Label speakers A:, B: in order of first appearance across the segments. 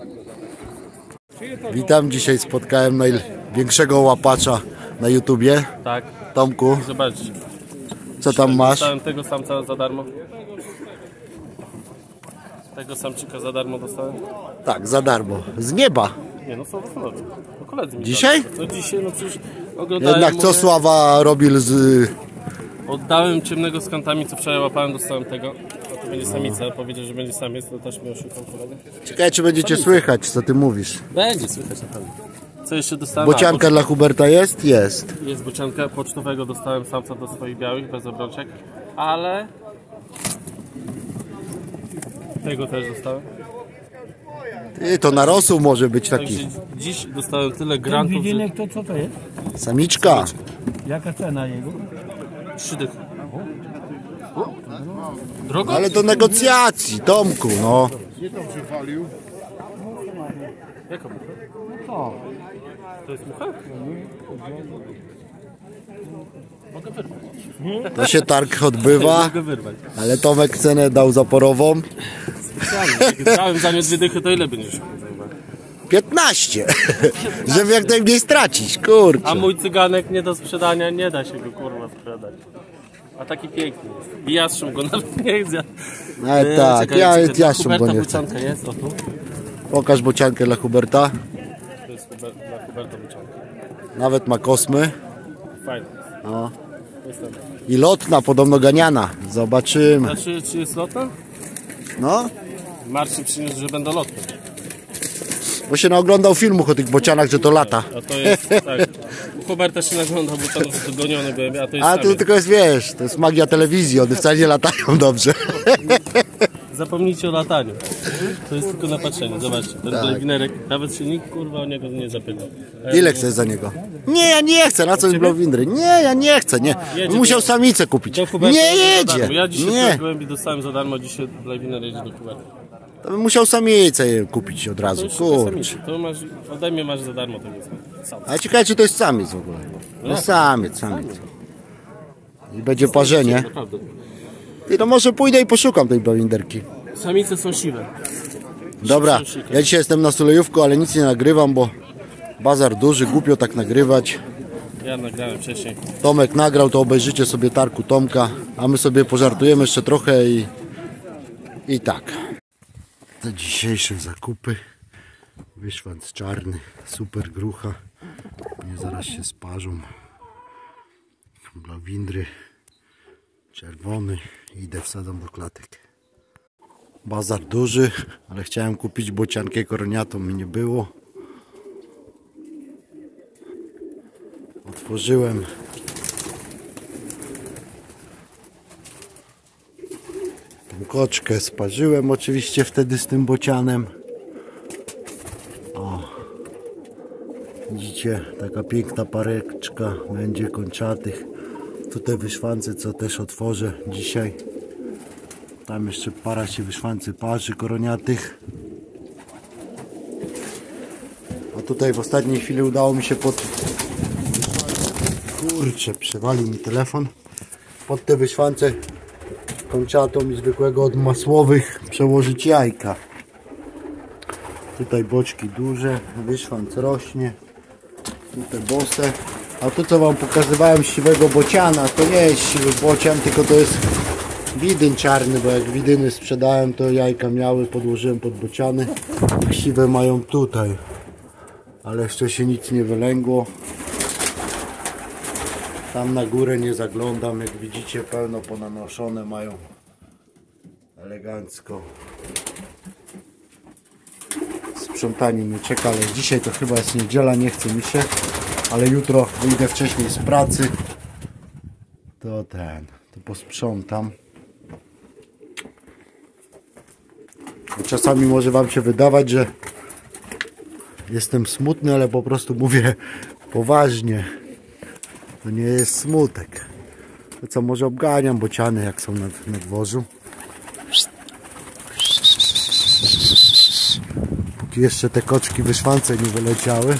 A: Witam, dzisiaj spotkałem największego łapacza na YouTubie.
B: Tak.
A: Tomku,
B: Zobaczcie.
A: co tam masz?
B: Dostałem tego samca za darmo. Tego samczyka za darmo dostałem.
A: Tak, za darmo. Z nieba.
B: Nie no, są honory. No koledzy mi
A: Dzisiaj?
B: dali. No dzisiaj, no przecież oglądałem.
A: Jednak co Sława robił z...
B: Oddałem ciemnego z kantami, co wczoraj łapałem, dostałem tego. A to będzie samica, powiedział, że będzie samiec, to też mi oszukał kolega.
A: Ciekawe, czy będziecie słychać, co ty mówisz.
B: Będzie słychać na pewno. Co jeszcze dostałem?
A: Bocianka dla Huberta jest? Jest.
B: Jest bocianka pocztowego, dostałem samca do swoich białych, bez obrączek. Ale... Tego też dostałem.
A: Ty, to na rosół może być taki.
B: Także dziś dostałem tyle grantów, że...
C: Widzinek to co to jest?
A: Samiczka.
C: Jaka cena jego?
B: 3 dychy. Drogo?
A: Ale do negocjacji, Tomku, no.
B: Jaka mucha?
C: Co?
B: To jest mucha? Mogę wyrwać.
A: To się targ odbywa,
B: Mogę wyrwać.
A: ale Tomek cenę dał zaporową.
B: Jak dałem za nie 2 dychy, to ile będziesz?
A: 15. Żeby jak najmniej stracić, kurczę.
B: A mój cyganek nie do sprzedania, nie da się go kurwa sprzedać. A taki piękny jest. I jastrząb go nawet nie chce.
A: Ale tak, jastrząb go nie chcę.
B: Bocianka jest, o tu.
A: Pokaż bociankę dla Huberta.
B: To jest dla Huberta bocianka.
A: Nawet ma kosmy.
B: Fajne.
A: No.
B: Jest tam.
A: I lotna, podobno ganiana. Zobaczymy.
B: Znaczy, czy jest lotna?
A: No,
B: Marcin przyniósł, że będą lotne.
A: bo się naoglądał filmów o tych bocianach, że to lata.
B: A to jest, tak. U Huberta się naglądał, bo to jest goniony gołębie, a to jest
A: A tu
B: samiec.
A: tylko jest, wiesz, to jest magia telewizji, one wcale nie latają dobrze.
B: Zapomnijcie o lataniu. To jest tylko na patrzenie. Zobaczcie, ten
A: Tak.
B: winerek, nawet się nikt kurwa o niego nie zapytał. A ja
A: Ile
B: mówię,
A: chcesz za niego? Nie, ja nie chcę, na co jest blowindry? Nie, ja nie chcę, nie.
B: Jedzie
A: Musiał
B: do-
A: samicę kupić.
B: do Huberta
A: Nie
B: jedzie za darmo.
A: jedzie.
B: Ja dzisiaj
A: Nie,
B: gołębi dostałem za darmo, dzisiaj Blawiner jedzie do Huberta.
A: to bym musiał samicę kupić od
B: To
A: razu,
B: już
A: kurczę.
B: samicy. To masz, ode mnie masz za darmo tego sam.
A: Ale ciekawe, czy to jest samiec w ogóle. No samiec. I będzie parzenie.
B: Naprawdę.
A: I to może pójdę i poszukam tej blowinderki.
B: Samice są siwe.
A: Dobra, ja dzisiaj jestem na Sulejówku, ale nic nie nagrywam, bo bazar duży, głupio tak nagrywać.
B: Ja nagrałem wcześniej.
A: Tomek nagrał, to obejrzycie sobie targu Tomka, a my sobie pożartujemy jeszcze trochę i tak. Te dzisiejsze zakupy. Wyszwanc czarny, super grucha. Nie zaraz się sparzą. Blawindry czerwony. Idę, wsadzam do klatek. Bazar duży, ale chciałem kupić bociankę koroniatą, mi nie było. Otworzyłem. Tą koczkę sparzyłem oczywiście wtedy z tym bocianem. O. Widzicie, taka piękna pareczka będzie kończatych. Tutaj wyszwance, co też otworzę dzisiaj. Tam jeszcze para się wyszwance parzy koroniatych. A tutaj w ostatniej chwili udało mi się Kurczę, przewalił mi telefon. Pod te wyszwance kończatą i zwykłego od masłowych przełożyć jajka. Tutaj boczki duże, wyszwanc rośnie. Tutaj bose. A to, co wam pokazywałem siwego bociana, to nie jest siwy bocian, tylko to jest widyn czarny, bo jak widyny sprzedałem, to jajka miały, podłożyłem pod bociany. A siwe mają tutaj. Ale jeszcze się nic nie wylęgło. Tam na górę nie zaglądam, jak widzicie, pełno ponanoszone mają. Elegancko. Sprzątanie mnie czeka, ale dzisiaj to chyba jest niedziela, nie chce mi się. Ale jutro wyjdę wcześniej z pracy. To posprzątam. Czasami może wam się wydawać, że jestem smutny, ale po prostu mówię poważnie. To nie jest smutek. To co, może obganiam bociany, jak są na dworzu. Póki jeszcze te koczki wyszwance nie wyleciały.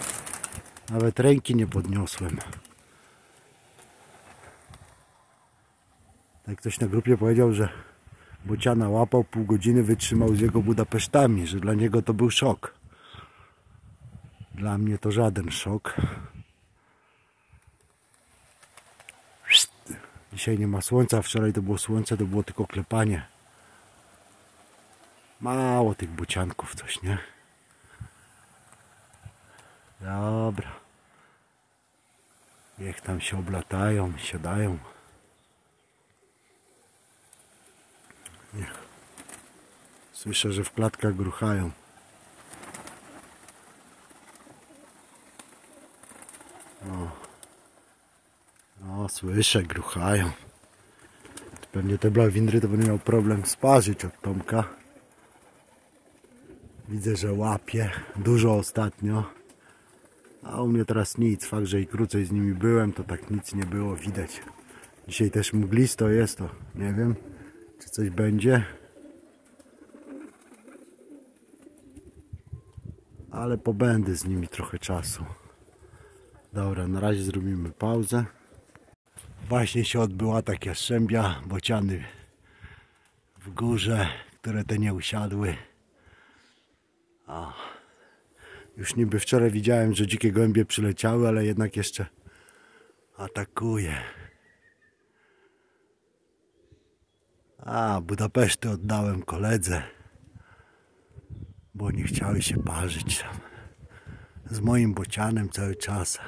A: Nawet ręki nie podniosłem. Jak ktoś na grupie powiedział, że bociana łapał, pół godziny wytrzymał z jego Budapesztami, że dla niego to był szok. Dla mnie to żaden szok. Dzisiaj nie ma słońca, wczoraj to było słońce, to było tylko klepanie. Mało tych bocianków coś, nie? Dobra. Niech tam się oblatają, siadają. Niech. Słyszę, że w klatkach gruchają. No, słyszę, gruchają. Pewnie te blawindry to będę miał problem sparzyć od Tomka. Widzę, że łapie dużo ostatnio. A u mnie teraz nic. Fakt, że i krócej z nimi byłem, to tak nic nie było widać. Dzisiaj też mglisto jest, to nie wiem, czy coś będzie. Ale pobędę z nimi trochę czasu. Dobra, na razie zrobimy pauzę. Właśnie się odbyła taka strzębia, bociany w górze, które te nie usiadły. Już niby wczoraj widziałem, że dzikie gołębie przyleciały, ale jednak jeszcze atakuje. Budapeszty oddałem koledze, bo nie chciały się parzyć tam. Z moim bocianem cały czas.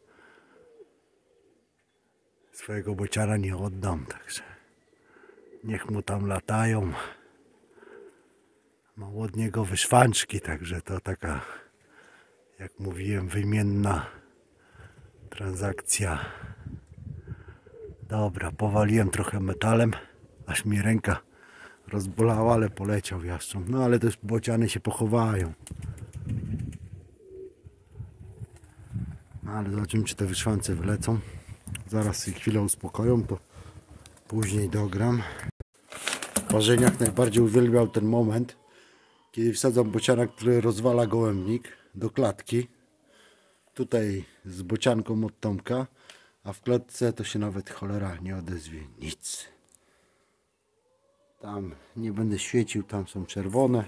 A: Swojego bociana nie oddam, także niech mu tam latają. Mam od niego wyszwanczki, także to taka, jak mówiłem, wymienna transakcja. Dobra, powaliłem trochę metalem, aż mi ręka rozbolała, ale poleciał jastrząb. No ale też bociany się pochowają. No ale zobaczymy, czy te wyszwance wylecą. Zaraz się chwilę uspokoją, to później dogram. Parzeniak najbardziej uwielbiał ten moment, kiedy wsadzam bociana, który rozwala gołębnik do klatki. Tutaj z bocianką od Tomka, a w klatce to się nawet cholera nie odezwie. Nic. Tam nie będę świecił, tam są czerwone.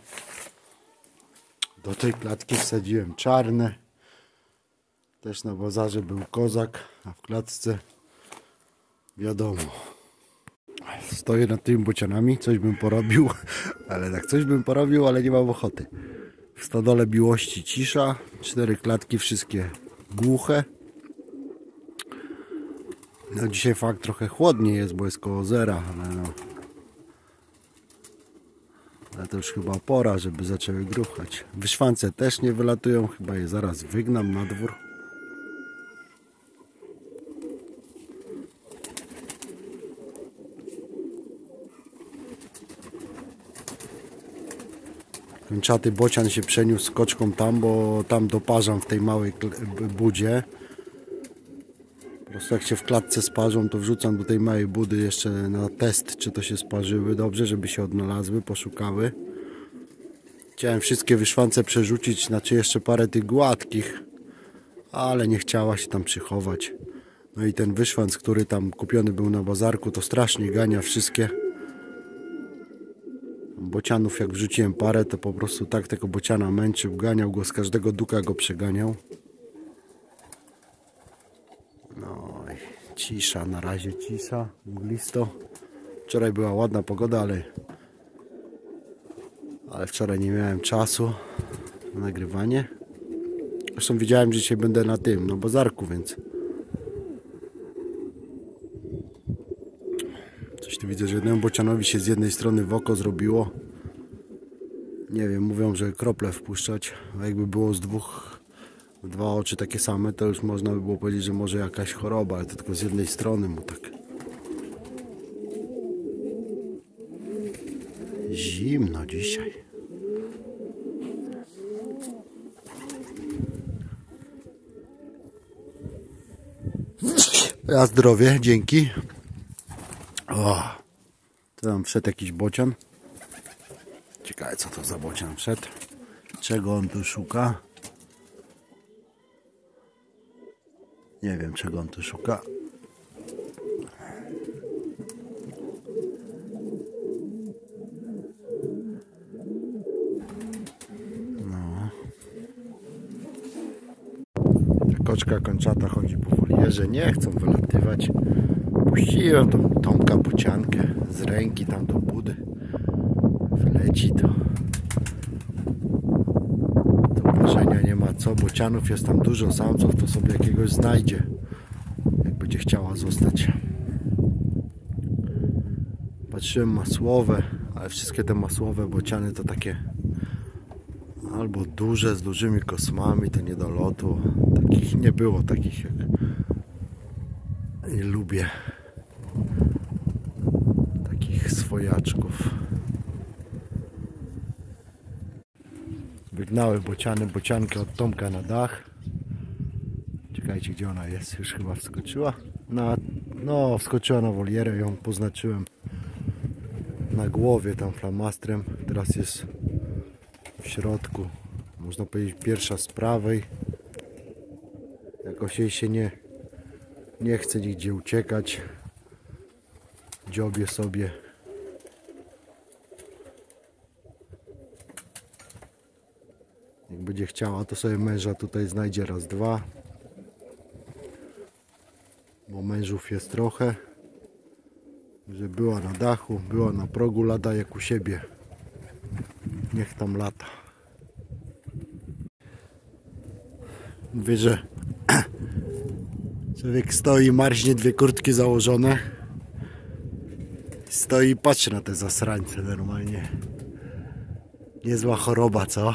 A: Do tej klatki wsadziłem czarne. Też na bazarze był kozak, a w klatce wiadomo. Stoję nad tymi bocianami, coś bym porobił, ale tak, coś bym porobił, ale nie mam ochoty. W stodole miłości cisza, 4 klatki, wszystkie głuche. No dzisiaj fakt trochę chłodniej jest, bo jest koło zera, ale no. Ale to już chyba pora, żeby zaczęły gruchać. Wyszwance też nie wylatują, chyba je zaraz wygnam na dwór. Kończaty bocian się przeniósł z koczką tam, bo tam doparzam w tej małej budzie. Po prostu jak się w klatce sparzą, to wrzucam do tej małej budy jeszcze na test, czy to się sparzyły dobrze, żeby się odnalazły, poszukały. Chciałem wszystkie wyszwance przerzucić, znaczy jeszcze parę tych gładkich, ale nie chciała się tam przychować. No i ten wyszwanc, który tam kupiony był na bazarku, to strasznie gania wszystkie. Bocianów jak wrzuciłem parę, to po prostu tak tego bociana męczył, ganiał go, z każdego duka go przeganiał. No i cisza, na razie cisza, mglisto. Wczoraj była ładna pogoda, ale wczoraj nie miałem czasu na nagrywanie. Zresztą wiedziałem, że dzisiaj będę na tym, na bazarku, więc coś tu widzę, że jednemu bocianowi się z jednej strony w oko zrobiło. Nie wiem, mówią, że krople wpuszczać, a jakby było z dwa oczy takie same, to już można by było powiedzieć, że może jakaś choroba, ale to tylko z jednej strony mu tak. Zimno dzisiaj. Ja zdrowie, dzięki. O, to tam wszedł jakiś bocian. Ciekawe, co to za bocian wszedł. Czego on tu szuka? Nie wiem, czego on tu szuka. Tomeczka kończata chodzi po wolierze, nie chcą wylatywać. Puściłem tą Tomka bociankę z ręki tam do budy. Wleci to. Do parzenia nie ma co, bocianów jest tam dużo, samców to sobie jakiegoś znajdzie, jak będzie chciała zostać. Patrzyłem masłowe, ale wszystkie te masłowe bociany to takie albo duże, z dużymi kosmami, to nie do lotu. Takich nie było, takich jak nie lubię. Takich swojaczków. Wygnały bociankę od Tomka na dach. Czekajcie, gdzie ona jest, już chyba wskoczyła. No, wskoczyła na wolierę, ją poznaczyłem na głowie tam flamastrem. Teraz jest w środku, można powiedzieć pierwsza z prawej. Jakoś jej się nie chce nigdzie uciekać. Dziobie sobie. Jak będzie chciała, to sobie męża tutaj znajdzie raz, dwa. Bo mężów jest trochę. Że była na dachu, była na progu, lada jak u siebie. Niech tam lata. Mówię, że człowiek stoi, marznie, dwie kurtki założone. Stoi i patrzy na te zasrańce normalnie. Niezła choroba, co?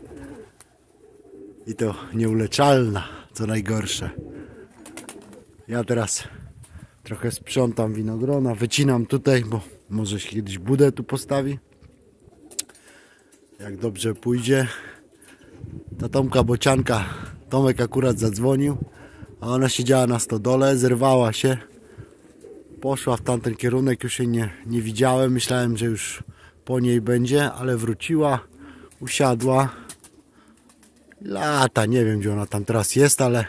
A: I to nieuleczalna, co najgorsze. Ja teraz trochę sprzątam winogrona, wycinam tutaj, bo może się kiedyś budę tu postawi. Jak dobrze pójdzie. Ta Tomka bocianka, Tomek akurat zadzwonił, a ona siedziała na stodole, zerwała się. Poszła w tamten kierunek, już jej nie widziałem, myślałem, że już po niej będzie, ale wróciła, usiadła. Lata, nie wiem, gdzie ona tam teraz jest, ale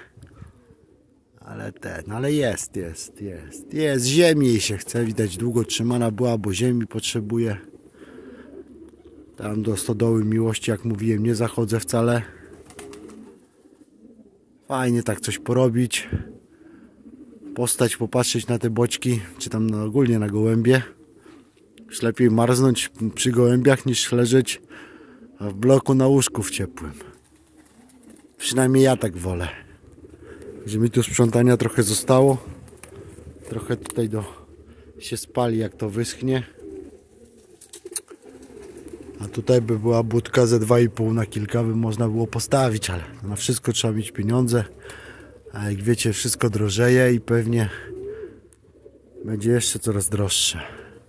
A: jest. Z ziemi jej się chce, widać długo trzymana była, bo ziemi potrzebuje. Tam do stodoły miłości, jak mówiłem, nie zachodzę wcale. Fajnie tak coś porobić. Postać, popatrzeć na te boczki, czy tam ogólnie na gołębie. Już lepiej marznąć przy gołębiach niż leżeć w bloku na łóżku w ciepłym. Przynajmniej ja tak wolę. Że mi tu sprzątania trochę zostało. Trochę tutaj się spali, jak to wyschnie. A tutaj by była budka ze 2,5 na kilka by można było postawić, ale na wszystko trzeba mieć pieniądze. A jak wiecie, wszystko drożeje i pewnie będzie jeszcze coraz droższe.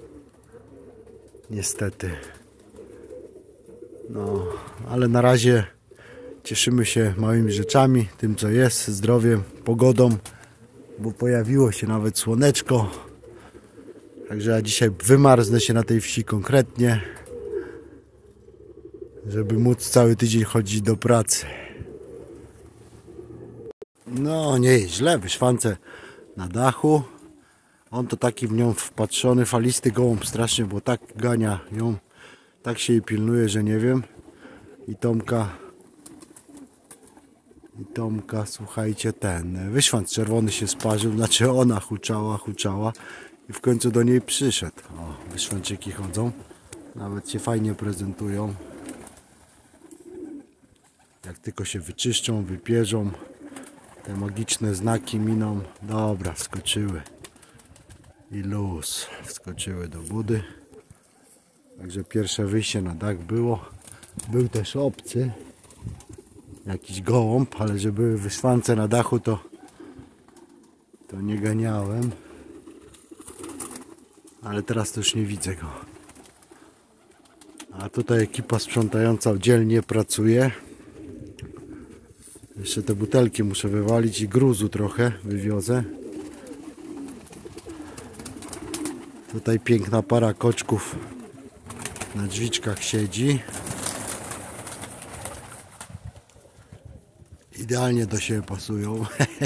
A: Niestety. No, ale na razie cieszymy się małymi rzeczami, tym co jest, zdrowiem, pogodą, bo pojawiło się nawet słoneczko. Także ja dzisiaj wymarznę się na tej wsi konkretnie, żeby móc cały tydzień chodzić do pracy. No nie jest źle, wyszwance na dachu. On to taki w nią wpatrzony, falisty gołąb strasznie, bo tak gania ją, tak się jej pilnuje, że nie wiem. I Tomka, słuchajcie, ten wyszwanc czerwony się sparzył, znaczy ona huczała i w końcu do niej przyszedł. O, wyszwanczyki chodzą, nawet się fajnie prezentują. Jak tylko się wyczyszczą, wypierzą, te magiczne znaki miną. Dobra, wskoczyły. I luz, wskoczyły do budy. Także pierwsze wyjście na dach było. Był też obcy, jakiś gołąb, ale że były wyszwance na dachu, to nie ganiałem. Ale teraz to już nie widzę go. A tutaj ekipa sprzątająca dzielnie pracuje. Jeszcze te butelki muszę wywalić i gruzu trochę wywiozę. Tutaj piękna para koczków na drzwiczkach siedzi. Idealnie do siebie pasują.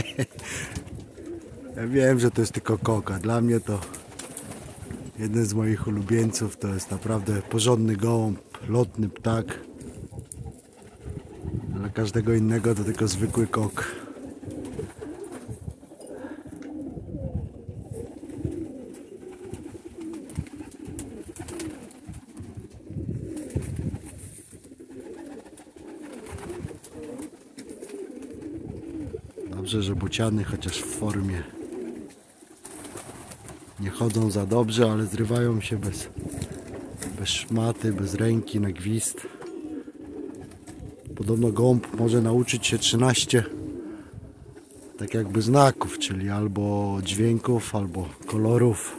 A: Ja wiem, że to jest tylko koka. Dla mnie to jeden z moich ulubieńców. To jest naprawdę porządny gołąb, lotny ptak. Dla każdego innego to tylko zwykły kok. dobrze, że bociany chociaż w formie nie chodzą za dobrze, ale zrywają się bez szmaty, bez ręki na gwizd. Podobno gołąb może nauczyć się 13 tak jakby znaków, czyli albo dźwięków, albo kolorów.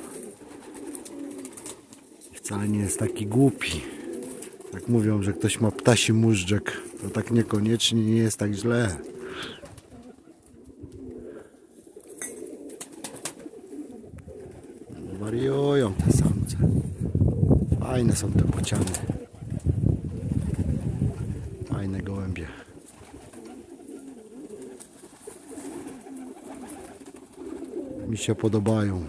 A: I wcale nie jest taki głupi. Jak mówią, że ktoś ma ptasi móżdżek, to tak niekoniecznie nie jest tak źle. Wariują te samce. Fajne są te bociany. Fajne gołębie. Mi się podobają.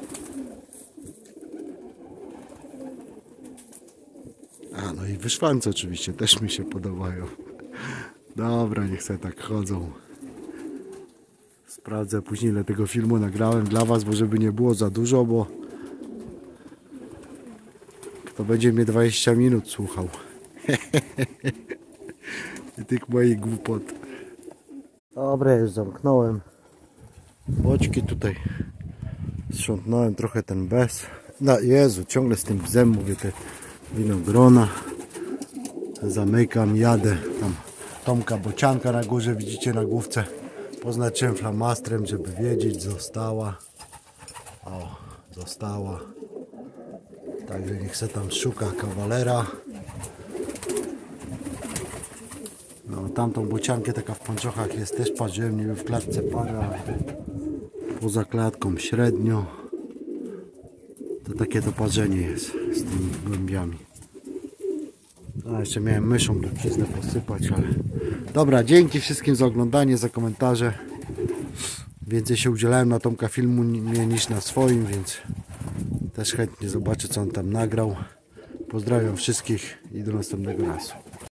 A: A no i wyszwance oczywiście też mi się podobają. Dobra, niech sobie tak chodzą. Sprawdzę później, ile tego filmu nagrałem dla was, bo żeby nie było za dużo, bo kto będzie mnie 20 minut słuchał. I tych moich głupot. Dobra, już zamknąłem boczki tutaj. Sprzątnąłem trochę ten bez. No Jezu, ciągle z tym bzem mówię, te winogrona. Zamykam, jadę. Tam Tomka bocianka na górze, widzicie na główce. Poznaczyłem flamastrem, żeby wiedzieć, została. O, została. Także niech se tam szuka kawalera. No, tamtą bociankę taka w pończochach jest też parzyłem, niby w klatce para, ale poza klatką średnio. To takie to parzenie jest z tymi głębiami. A jeszcze miałem myszą truciznę posypać, ale dobra, dzięki wszystkim za oglądanie, za komentarze. Więcej się udzielałem na Tomka filmu niż na swoim, więc też chętnie zobaczę, co on tam nagrał. Pozdrawiam wszystkich i do następnego razu.